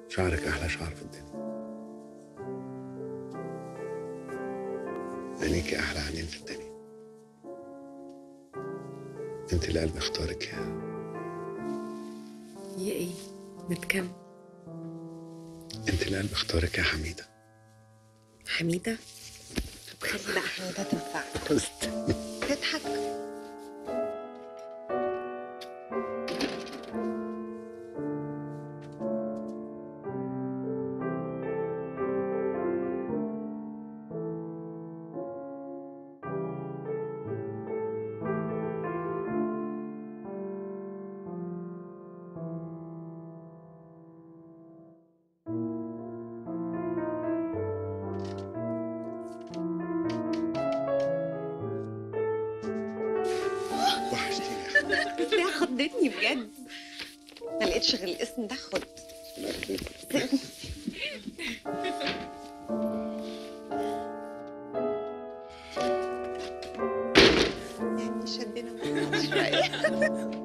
شعرك أحلى شعر في الدنيا. عينيكي أحلى عينين في الدنيا. أنت اللي قلبي اختارك يا ايه نتكلم. أنت اللي قلبي اختارك يا حميدة. حميدة؟ طب خلي بقى حميدة تنفعك. استني. تضحك. وحشتيني يا حميدة. لا خضتني بجد، ما لقيتش غير الاسم ده. خد. يعني شدنا شوية.